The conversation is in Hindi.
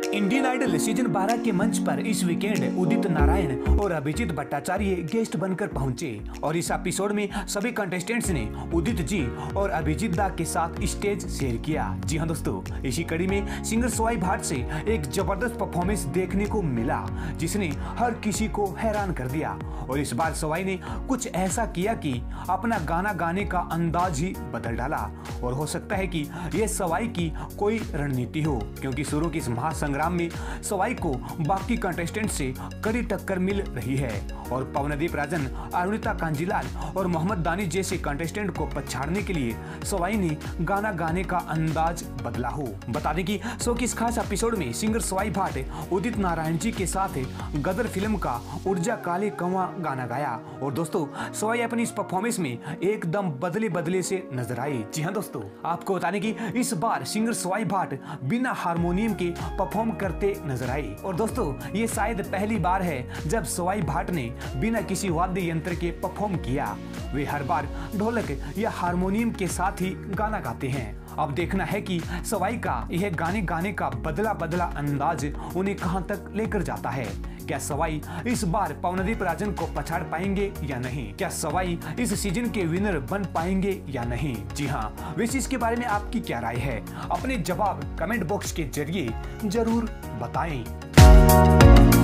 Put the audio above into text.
इंडियन आइडल सीजन 12 के मंच पर इस वीकेंड उदित नारायण और अभिजीत भट्टाचार्य गेस्ट बनकर पहुंचे और इस एपिसोड में सभी कंटेस्टेंट्स ने उदित जी और अभिजीत दा के साथ स्टेज शेयर किया। जी हां दोस्तों, इसी कड़ी में सिंगर सवाई भाट से एक जबरदस्त परफॉर्मेंस देखने को मिला जिसने हर किसी को हैरान कर दिया। और इस बार सवाई ने कुछ ऐसा किया कि अपना गाना गाने का अंदाज ही बदल डाला और हो सकता है कि यह सवाई की कोई रणनीति हो, क्योंकि शुरू की इस महासंग्राम में सवाई को बाकी कंटेस्टेंट से कड़ी टक्कर मिल रही है और पवनदीप राजन, अरुणिता कांजीलाल और मोहम्मद दानिश जैसे कंटेस्टेंट को पछाड़ने के लिए सवाई ने गाना गाने का अंदाज बदला हो। बता दें कि शो की इस खास एपिसोड में सिंगर सवाई भाट उदित नारायण जी के साथ गदर फिल्म का ऊर्जा काले कंवा गाना गाया और दोस्तों सवाई अपनी इस परफॉर्मेंस में एकदम बदले से नजर आई। जी हाँ दोस्तों, आपको बताने की इस बार सिंगर सवाई भाट बिना हारमोनियम के परफॉर्म करते नजर आई और दोस्तों ये शायद पहली बार है जब सवाई भाट ने बिना किसी वाद्य यंत्र के परफॉर्म किया। वे हर बार ढोलक या हारमोनियम के साथ ही गाना गाते हैं। अब देखना है कि सवाई का यह गाने का बदला अंदाज उन्हें कहां तक लेकर जाता है। क्या सवाई इस बार पवनदीप राजन को पछाड़ पाएंगे या नहीं? क्या सवाई इस सीजन के विनर बन पाएंगे या नहीं? जी हाँ, वैसे इसके बारे में आपकी क्या राय है? अपने जवाब कमेंट बॉक्स के जरिए जरूर बताएं।